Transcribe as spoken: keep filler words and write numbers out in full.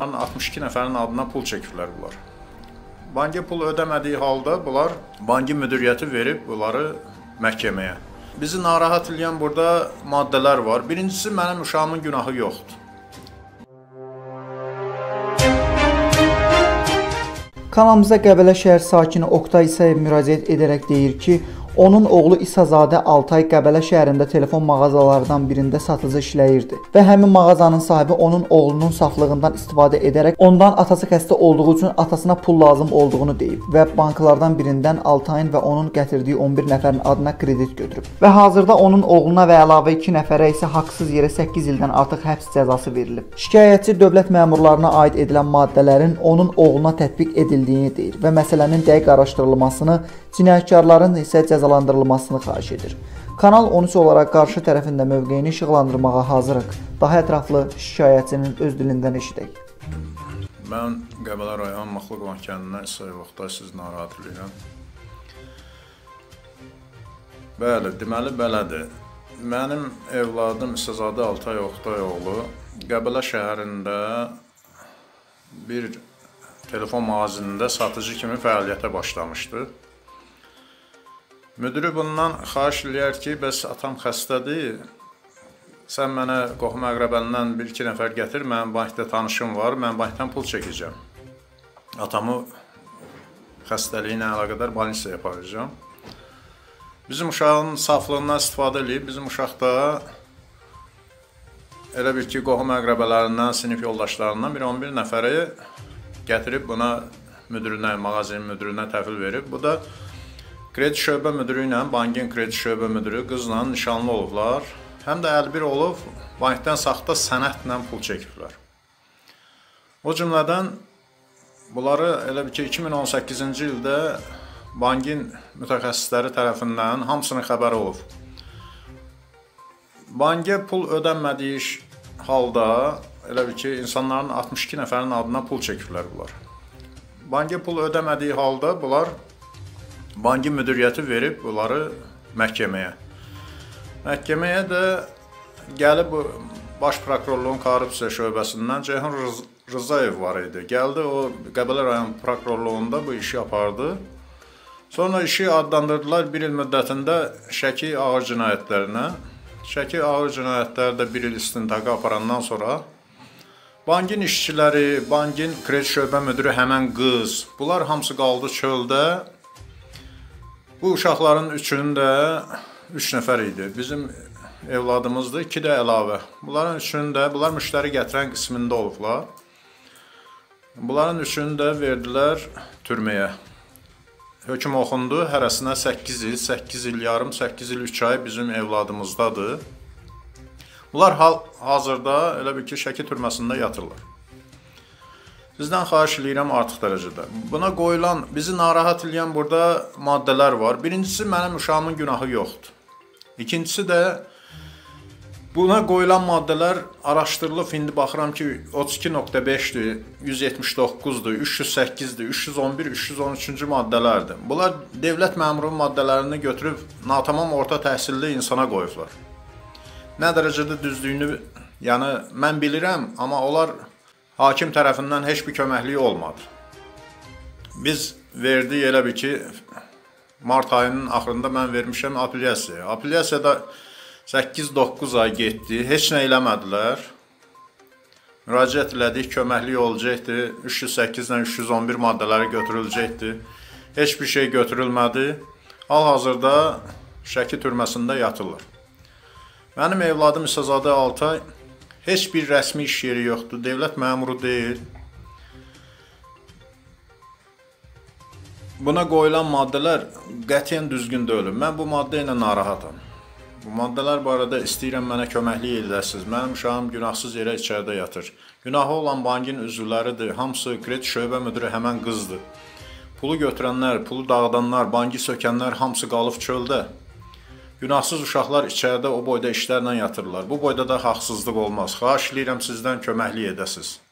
altmış iki nəfərin adına pul çəkiblər bunlar. Bankə pul ödəmədiyi halda bunlar bankin müdiriyyəti verib bunları məhkəməyə. Bizi narahat edən burada maddələr var. Birincisi, mənim uşağımın günahı yoxdur. Kanalımıza Qəbələ şəhər sakini Oqtay İsayev müraciət edərək deyir ki, onun oğlu İsazadə Altay Qəbələ şəhərində telefon mağazalarından birində satıcı işləyirdi və həmin mağazanın sahibi onun oğlunun saflığından istifadə edərək ondan atası xəstə olduğu üçün atasına pul lazım olduğunu deyib və banklardan birindən Altayın və onun gətirdiyi on bir nəfərin adına kredit götürüb və hazırda onun oğluna və əlavə iki nəfərə isə haqsız yerə səkkiz ildən artıq həbs cəzası verilib. Şikayətçi dövlət məmurlarına aid edilən maddələrin onun oğluna tətbiq edildiyini deyir və məsələnin dəqiq araşdırılmasını, cinayətkarların isə cəzalandırılmasını xahiş edir. Kanal on üç olaraq qarşı tərəfində mövqeyini işıqlandırmağa hazırıq. Daha ətraflı şikayətçinin öz dilindən eşidək. Mən Qəbələ rayon Maxluqovan kəndindən İsayev Oqtay sizi narahat edirəm. Bəli, deməli belədir. Mənim evladım İsazadə Altay Oqtay oğlu Qəbələ şəhərində bir telefon mağazasında satıcı kimi fəaliyyətə başlamışdı. Müdürü bundan xahiş eləyər ki, bəs atam xəstədir, sən mənə qohum əqrəbəndən bir-iki nəfər gətir, mənim bankda tanışım var, mən bankdan pul çəkəcəm. Atamı xəstəliyi ilə əlaqədar balnisaya aparacağım. Bizim uşağın saflığından istifadə edib, bizim uşaq da elə bir ki, qohum əqrəbələrindən, sinif yoldaşlarından bir on bir nəfəri gətirib buna müdürünə, mağazinin müdürünə təhvil verib. Bu da kredi şöbə müdürü ilə, bankin kredi şöbə müdürü qızla nişanlı olublar. Həm də əlbir olub, bankdan saxta sənədlə pul çəkiblər. O cümlədən bunları elə bir ki, iki min on səkkizinci ildə bankin mütəxəssisləri tərəfindən hamısının xəbəri olub. Bankə pul ödənmədiyi halda elə bir ki, insanların altmış iki nəfərin adına pul çəkiblər bunlar. Bankə pul ödəmədiyi halda bunlar bankin müdiriyyəti verib bunları məhkəməyə. Məhkəməyə də gəlib Baş Prokurorluğun Korrupsiya şöbəsindən Ceyhun Rızayev var idi. Gəldi, o Qəbələ rayon prokurorluğunda bu işi apardı. Sonra işi adlandırdılar bir il müddətində Şəki ağır cinayətlərinə. Şəki ağır cinayətlərdə bir il istintaqa aparandan sonra bankin işçiləri, bankin kredi şöbə müdürü həmən qız, bunlar hamısı qaldı çöldə. Bu uşaqların üçünün də üç nəfər idi. Bizim evladımızdır, iki də əlavə. Bunların üçünün də, bunlar müştəri gətirən qismində olublar. Bunların üçünü də verdilər türməyə. Hökm oxundu, hərəsinə səkkiz il, səkkiz il yarım, səkkiz il üç ay bizim evladımızdadır. Bunlar hazırda elə bir ki, Şəki türməsində yatırlar. Sizdən xahiş eləyirəm artıq dərəcədə. Buna qoyulan, bizi narahat edən burada maddələr var. Birincisi, mənim uşağımın günahı yoxdur. İkincisi də, buna qoyulan maddələr araşdırılıb, indi baxıram ki, otuz iki nöqtə beşdir, yüz yetmiş doqquzdur, üç yüz səkkizdir, üç yüz on bir, üç yüz on üçüncü maddələrdir. Bunlar dövlət məmurunun maddələrini götürüb, natamam orta təhsilli insana qoyublar. Nə dərəcədə düzdüyünü, yəni mən bilirəm, amma onlar hakim tərəfindən heç bir köməkliyi olmadı. Biz verdik elə bir ki, mart ayının axırında mən vermişəm apellyasiyaya. Apellyasiyada səkkiz doqquz ay getdi, heç nə eləmədilər. Müraciət elədik, köməkliyi olacaqdı, üç yüz səkkizdən üç yüz on bir maddələri götürüləcəkdi. Heç bir şey götürülmədi. Hal-hazırda Şəki türməsində yatırlar. Mənim evladım İsazadə Altay heç bir rəsmi iş yeri yoxdur, dövlət məmuru deyil. Buna qoyulan maddələr qətiyyən düzgün deyil. Mən bu maddə ilə narahatam. Bu maddələr barədə istəyirəm mənə köməklik edəsiniz. Mənim uşağım günahsız yerə içəridə yatır. Günahı olan bankin üzvləridir, hamısı kredi şöbə müdürü həmən qızdır. Pulu götürənlər, pulu dağıdanlar, banki sökənlər hamısı qalıb çöldə. Günahsız uşaqlar içəridə o boyda işlərlə yatırlar. Bu boyda da haqsızlıq olmaz. Xahiş eləyirəm sizdən köməklik edəsiniz.